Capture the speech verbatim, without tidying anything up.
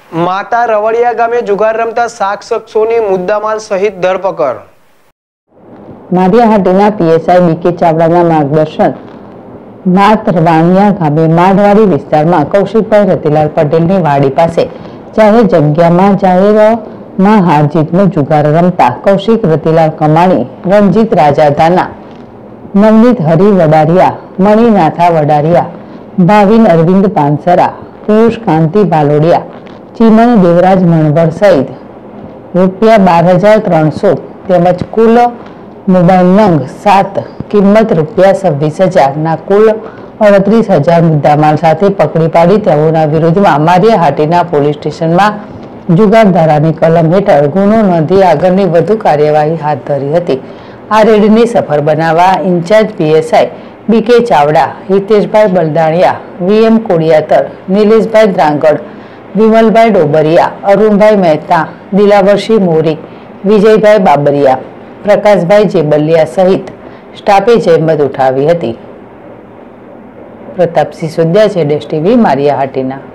માતા રવળિયા ગામે જુગાર રમતા સાત શખ્સોની મુદ્દામાલ સહિત ધરપકડ। માળિયાહાટીના પીએસઆઈ બીકે ચાવડાના માર્ગદર્શન માતરવાણિયા ગામે માઢવાડી વિસ્તારમાં કૌશિકભાઈ રતિલાલ પટેલની વાડી પાસે જાહેર જગ્યામાં જાહેરમાં હાર જીતનો જુગાર રમતા કૌશિક રતિલાલ કમાણી, રણજીત રાજાધાના, નવનીત હરિ વડારિયા, મણિનાથા વડારિયા, ભાવિન અરવિંદ પાનસરા, પિયુષ કાંતિ બાલોડિયા, ચીમન દેવરાજ મણવર સહિત રૂપિયા બાર હજાર ત્રણસો તેમજ કુલ મોબાઈલ નંગ સાત કિંમત રૂપિયા છવ્વીસ હજારના કુલ અડત્રીસ હજાર મુદ્દામાલ સાથે પકડી પાડી તેઓના વિરુદ્ધમાં માળિયાહાટીના પોલીસ સ્ટેશનમાં જુગાર ધારાની કલમ હેઠળ ગુનો નોંધી આગળની વધુ કાર્યવાહી હાથ ધરી હતી। આ રેડને સફળ બનાવવા ઇન્ચાર્જ પીએસઆઈ બીકે ચાવડા, હિતેશભાઈ બલદાણિયા, વીએમ કોડિયાતર, નિલેશભાઈ દ્રાંગડ, વિમલભાઈ ડોબરિયા, અરુણભાઈ મહેતા, દિલાવરસિંહ મોરી, વિજયભાઈ બાબરિયા, પ્રકાશભાઈ જેબલિયા સહિત સ્ટાફે જહેમત ઉઠાવી હતી। પ્રતાપસિંહ સુદ્યા છે, ડેશ ટીવી, માળિયાહાટીના।